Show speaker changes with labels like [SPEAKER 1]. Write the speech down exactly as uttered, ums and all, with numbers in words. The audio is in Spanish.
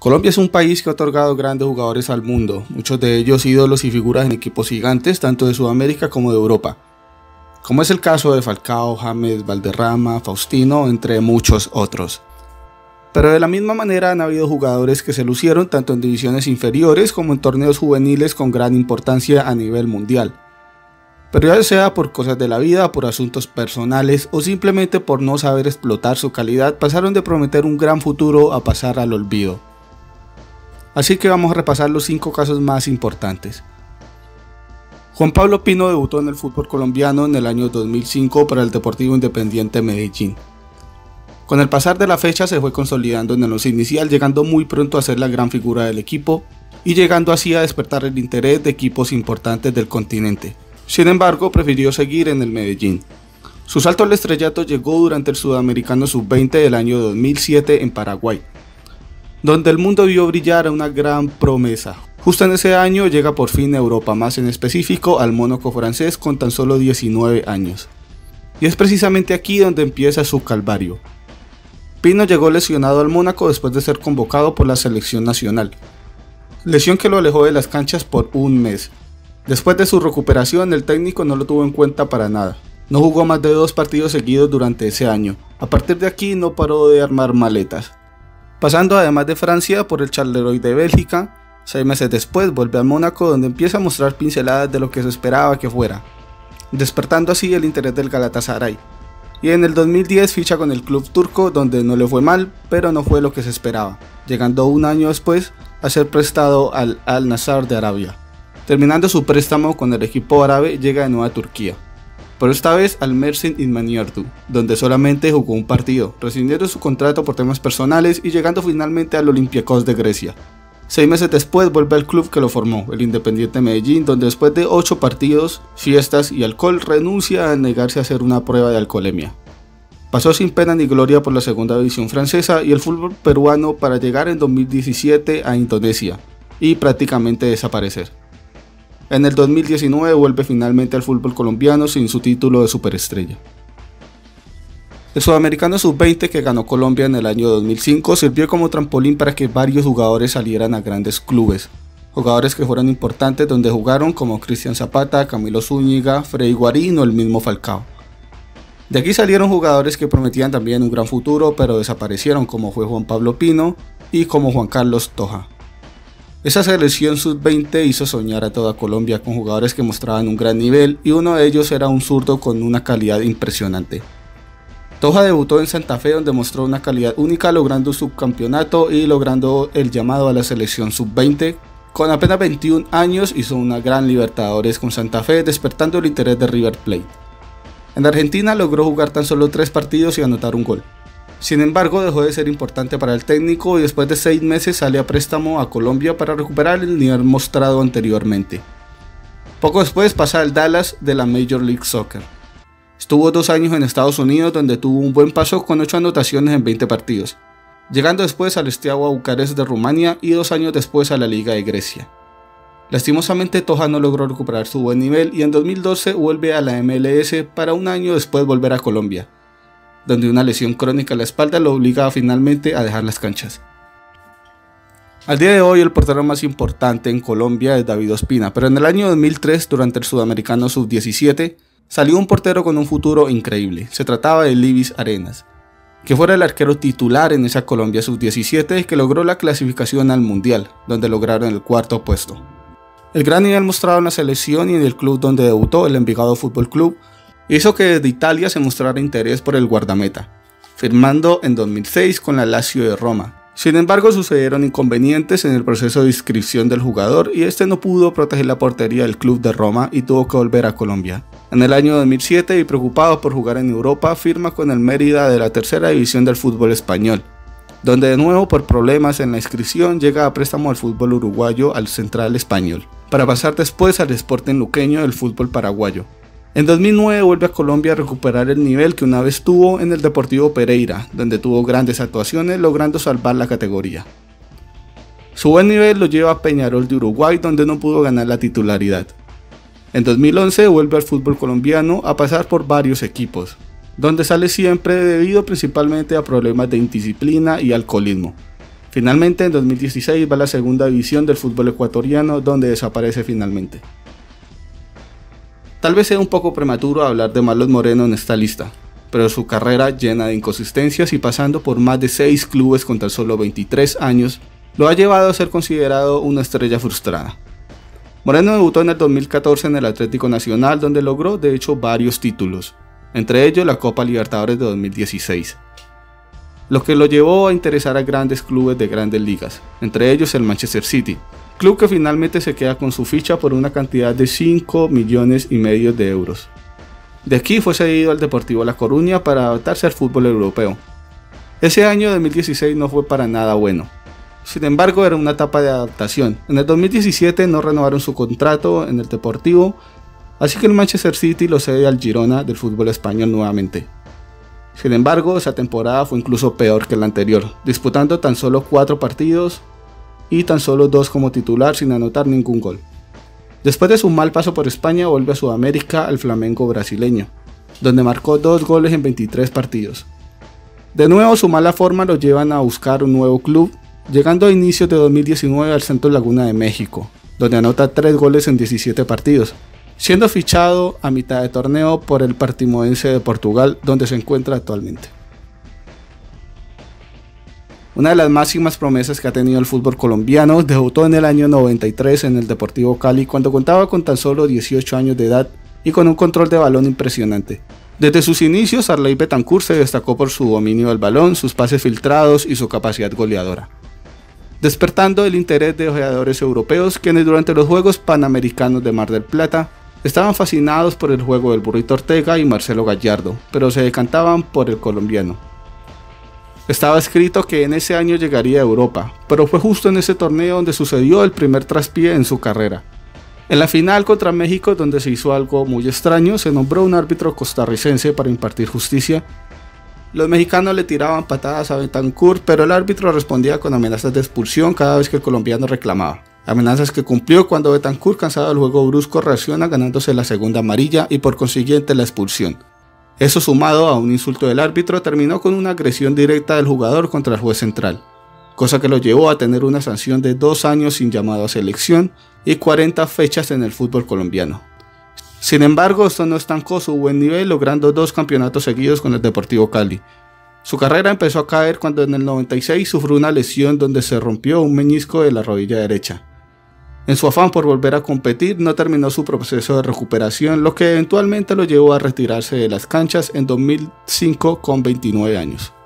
[SPEAKER 1] Colombia es un país que ha otorgado grandes jugadores al mundo, muchos de ellos ídolos y figuras en equipos gigantes tanto de Sudamérica como de Europa, como es el caso de Falcao, James, Valderrama, Faustino, entre muchos otros. Pero de la misma manera han habido jugadores que se lucieron tanto en divisiones inferiores como en torneos juveniles con gran importancia a nivel mundial. Pero ya sea por cosas de la vida, por asuntos personales o simplemente por no saber explotar su calidad, pasaron de prometer un gran futuro a pasar al olvido. Así que vamos a repasar los cinco casos más importantes. Juan Pablo Pino debutó en el fútbol colombiano en el año dos mil cinco para el Deportivo Independiente Medellín. Con el pasar de la fecha se fue consolidando en el once inicial, llegando muy pronto a ser la gran figura del equipo y llegando así a despertar el interés de equipos importantes del continente. Sin embargo, prefirió seguir en el Medellín. Su salto al estrellato llegó durante el Sudamericano sub veinte del año dos mil siete en Paraguay, donde el mundo vio brillar a una gran promesa. Justo en ese año llega por fin a Europa, más en específico al Mónaco francés con tan solo diecinueve años. Y es precisamente aquí donde empieza su calvario. Pino llegó lesionado al Mónaco después de ser convocado por la selección nacional, lesión que lo alejó de las canchas por un mes. Después de su recuperación, el técnico no lo tuvo en cuenta para nada. No jugó más de dos partidos seguidos durante ese año. A partir de aquí no paró de armar maletas, pasando además de Francia por el Charleroi de Bélgica. Seis meses después vuelve al Mónaco, donde empieza a mostrar pinceladas de lo que se esperaba que fuera, despertando así el interés del Galatasaray. Y en el dos mil diez ficha con el club turco, donde no le fue mal, pero no fue lo que se esperaba, llegando un año después a ser prestado al Al-Nassr de Arabia. Terminando su préstamo con el equipo árabe, llega de nuevo a Turquía, pero esta vez al Mersin İdmanyurdu, donde solamente jugó un partido, rescindiendo su contrato por temas personales y llegando finalmente al Olympiacos de Grecia. Seis meses después vuelve al club que lo formó, el Independiente Medellín, donde después de ocho partidos, fiestas y alcohol renuncia a negarse a hacer una prueba de alcoholemia. Pasó sin pena ni gloria por la segunda división francesa y el fútbol peruano para llegar en dos mil diecisiete a Indonesia y prácticamente desaparecer. En el dos mil diecinueve vuelve finalmente al fútbol colombiano sin su título de superestrella. El Sudamericano sub veinte que ganó Colombia en el año dos mil cinco sirvió como trampolín para que varios jugadores salieran a grandes clubes, jugadores que fueron importantes donde jugaron como Cristian Zapata, Camilo Zúñiga, Freddy Guarín o el mismo Falcao. De aquí salieron jugadores que prometían también un gran futuro pero desaparecieron, como fue Juan Pablo Pino y como Juan Carlos Toja. Esa selección sub veinte hizo soñar a toda Colombia con jugadores que mostraban un gran nivel y uno de ellos era un zurdo con una calidad impresionante. Toja debutó en Santa Fe, donde mostró una calidad única, logrando un subcampeonato y logrando el llamado a la selección sub veinte. Con apenas veintiún años hizo una gran Libertadores con Santa Fe, despertando el interés de River Plate. En Argentina logró jugar tan solo tres partidos y anotar un gol. Sin embargo, dejó de ser importante para el técnico y después de seis meses sale a préstamo a Colombia para recuperar el nivel mostrado anteriormente. Poco después pasa al Dallas de la Major League Soccer. Estuvo dos años en Estados Unidos, donde tuvo un buen paso con ocho anotaciones en veinte partidos, llegando después al Steaua Bucarest de Rumania y dos años después a la Liga de Grecia. Lastimosamente Toja no logró recuperar su buen nivel y en dos mil doce vuelve a la M L S para un año después volver a Colombia, donde una lesión crónica en la espalda lo obligaba finalmente a dejar las canchas. Al día de hoy el portero más importante en Colombia es David Ospina, pero en el año dos mil tres, durante el Sudamericano sub diecisiete, salió un portero con un futuro increíble. Se trataba de Livis Arenas, que fuera el arquero titular en esa Colombia sub diecisiete que logró la clasificación al Mundial, donde lograron el cuarto puesto. El gran nivel mostrado en la selección y en el club donde debutó, el Envigado Fútbol Club, hizo que desde Italia se mostrara interés por el guardameta, firmando en dos mil seis con la Lazio de Roma. Sin embargo, sucedieron inconvenientes en el proceso de inscripción del jugador y este no pudo proteger la portería del club de Roma y tuvo que volver a Colombia. En el año dos mil siete, y preocupado por jugar en Europa, firma con el Mérida de la tercera división del fútbol español, donde de nuevo por problemas en la inscripción llega a préstamo al fútbol uruguayo al Central Español, para pasar después al Sporting Luqueño del fútbol paraguayo. En dos mil nueve vuelve a Colombia a recuperar el nivel que una vez tuvo en el Deportivo Pereira, donde tuvo grandes actuaciones logrando salvar la categoría. Su buen nivel lo lleva a Peñarol de Uruguay, donde no pudo ganar la titularidad. En dos mil once vuelve al fútbol colombiano a pasar por varios equipos, donde sale siempre debido principalmente a problemas de indisciplina y alcoholismo. Finalmente en dos mil dieciséis va a la segunda división del fútbol ecuatoriano, donde desaparece finalmente. Tal vez sea un poco prematuro hablar de Marlon Moreno en esta lista, pero su carrera llena de inconsistencias y pasando por más de seis clubes con tan solo veintitrés años, lo ha llevado a ser considerado una estrella frustrada. Moreno debutó en el dos mil catorce en el Atlético Nacional, donde logró de hecho varios títulos, entre ellos la Copa Libertadores de dos mil dieciséis, lo que lo llevó a interesar a grandes clubes de grandes ligas, entre ellos el Manchester City, club que finalmente se queda con su ficha por una cantidad de cinco millones y medio de euros. De aquí fue cedido al Deportivo La Coruña para adaptarse al fútbol europeo. Ese año dos mil dieciséis no fue para nada bueno. Sin embargo, era una etapa de adaptación. En el dos mil diecisiete no renovaron su contrato en el Deportivo, así que el Manchester City lo cede al Girona del fútbol español nuevamente. Sin embargo, esa temporada fue incluso peor que la anterior, disputando tan solo cuatro partidos y tan solo dos como titular sin anotar ningún gol. Después de su mal paso por España, vuelve a Sudamérica al Flamengo brasileño, donde marcó dos goles en veintitrés partidos. De nuevo su mala forma lo llevan a buscar un nuevo club, llegando a inicios de dos mil diecinueve al Santos Laguna de México, donde anota tres goles en diecisiete partidos, siendo fichado a mitad de torneo por el Portimonense de Portugal, donde se encuentra actualmente. Una de las máximas promesas que ha tenido el fútbol colombiano, debutó en el año noventa y tres en el Deportivo Cali cuando contaba con tan solo dieciocho años de edad y con un control de balón impresionante. Desde sus inicios, Arley Betancourt se destacó por su dominio del balón, sus pases filtrados y su capacidad goleadora, despertando el interés de jugadores europeos quienes durante los Juegos Panamericanos de Mar del Plata estaban fascinados por el juego del Burrito Ortega y Marcelo Gallardo, pero se decantaban por el colombiano. Estaba escrito que en ese año llegaría a Europa, pero fue justo en ese torneo donde sucedió el primer traspié en su carrera. En la final contra México, donde se hizo algo muy extraño, se nombró un árbitro costarricense para impartir justicia. Los mexicanos le tiraban patadas a Betancourt, pero el árbitro respondía con amenazas de expulsión cada vez que el colombiano reclamaba. Amenazas que cumplió cuando Betancourt, cansado del juego brusco, reacciona ganándose la segunda amarilla y por consiguiente la expulsión. Eso, sumado a un insulto del árbitro, terminó con una agresión directa del jugador contra el juez central, cosa que lo llevó a tener una sanción de dos años sin llamado a selección y cuarenta fechas en el fútbol colombiano. Sin embargo, esto no estancó su buen nivel, logrando dos campeonatos seguidos con el Deportivo Cali. Su carrera empezó a caer cuando en el noventa y seis sufrió una lesión donde se rompió un meñisco de la rodilla derecha. En su afán por volver a competir, no terminó su proceso de recuperación, lo que eventualmente lo llevó a retirarse de las canchas en dos mil cinco con veintinueve años.